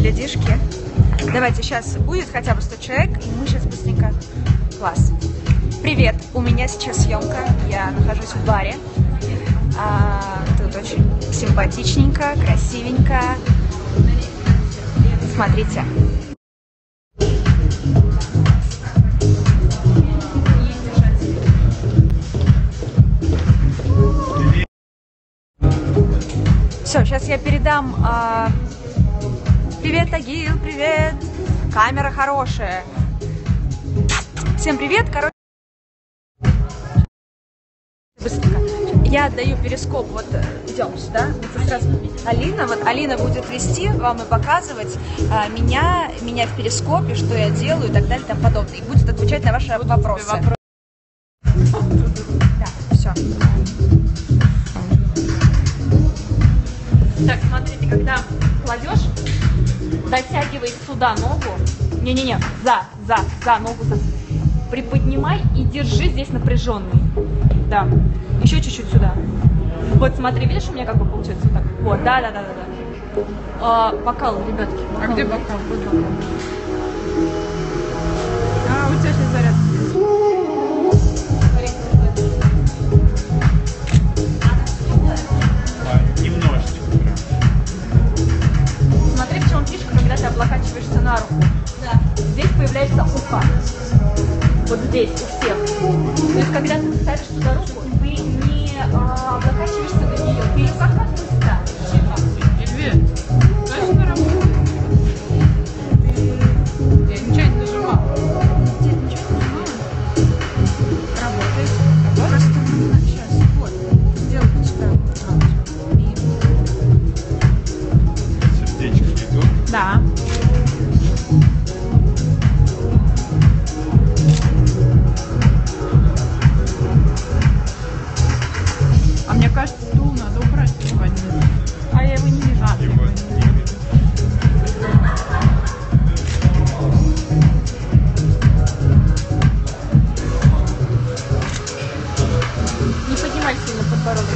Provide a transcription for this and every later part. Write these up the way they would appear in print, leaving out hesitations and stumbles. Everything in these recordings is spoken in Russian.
глядишки. Давайте, сейчас будет хотя бы 100 человек, и мы сейчас быстренько... Класс. Привет, у меня сейчас съемка, я нахожусь в баре. Тут очень симпатичненько, красивенько. Смотрите. Все, сейчас я передам. Привет, Тагил, привет. Камера хорошая. Всем привет, короче. Быстренько. Я отдаю перископ, вот идем сюда. Алина, вот Алина будет вести вам и показывать меня в перископе, что я делаю и так далее и тому подобное. И будет отвечать на ваши вопросы. Да, все. Так, смотрите, когда кладешь, дотягивай сюда ногу. Не-не-не, за ногу. Приподнимай и держи здесь напряженный. Да. Еще чуть-чуть сюда. Вот смотри, видишь, у меня как бы получается вот так. Вот, да. Бокал, ребятки. А где бокал? Вот бокал. А, у тебя сейчас заряд. Смотри, в чем фишка, когда ты облокачиваешься на руку. Да. Здесь появляется ухо. Вот здесь, у всех. То есть, когда ты ставишь сюда руку, ты не облокачиваешься на нее, ты ее захватываешь сюда. Эльви, точно работает? Я ничего не нажимала. Нет, ничего не нажимала. Работает. Просто нужно сейчас. Вот. Сделай сюда. Сердечко идут? Да. А мне кажется, стул надо убрать сегодня. А я его не вижу. Не поднимай сильно подбородок.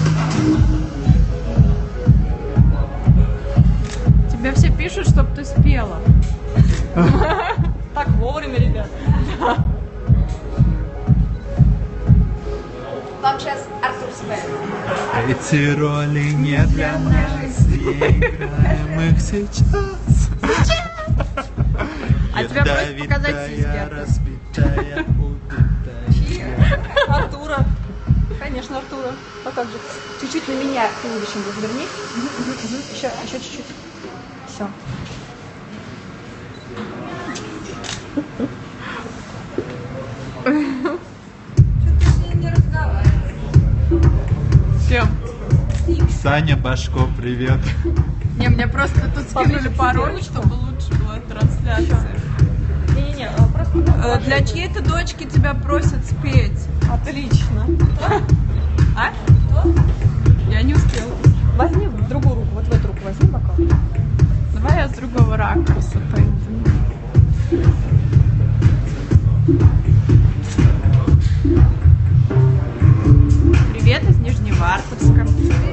Тебе все пишут, чтоб ты спела. Так вовремя, ребят. Вам сейчас Артур споет. Эти роли не для нас, не играем их сейчас. А тебя просят показать сиськи, Артур. разбитая, убитая. Артура. Конечно, Артура. А как же? Чуть-чуть на меня туловищем разверни. Еще чуть-чуть. Все. Что-то с ней не разговариваешь. Чем? Саня Башко, привет. Не, мне просто тут скинули пароль, чтобы лучше была трансляция. Не-не-не, просто... Для чьей-то дочки тебя просят спеть. Отлично. А? Я не успела. Возьми в другую руку, вот в эту руку возьми бокал. Давай я с другого ракурса пойду. Привет из Нижневартовска.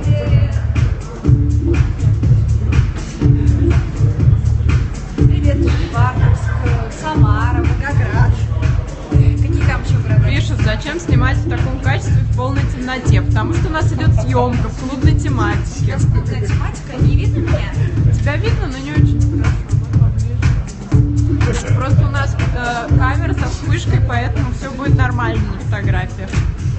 Привет, Нижневартовск, Самара, Волгоград. Какие там еще города? Пишут, зачем снимать в таком качестве в полной темноте? Потому что у нас идет съемка в клубной тематике. Клубная тематика, не видно меня? Тебя видно, но не очень хорошо. Просто у нас камера со вспышкой, поэтому все будет нормально на фотографиях.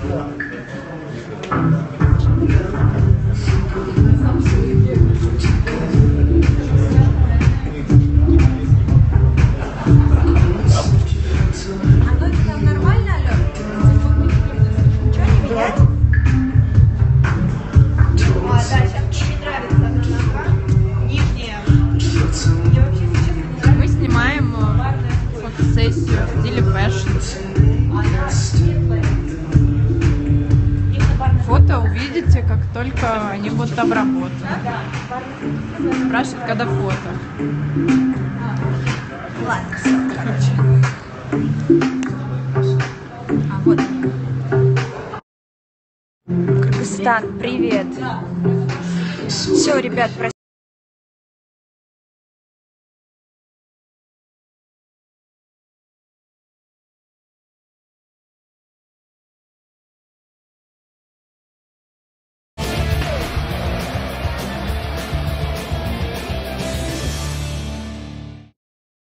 Оно это там нормально, Алёна? Ничего не менять? Да, сейчас мне нравится нога. Нижняя. Мне вообще сейчас Мы снимаем фотосессию в стиле фэшн. Фото увидите, как только они будут обработаны. Спрашивают, когда фото. Ладно, все, короче. А вот они. Кыргызстан, привет. Все, ребят, простите.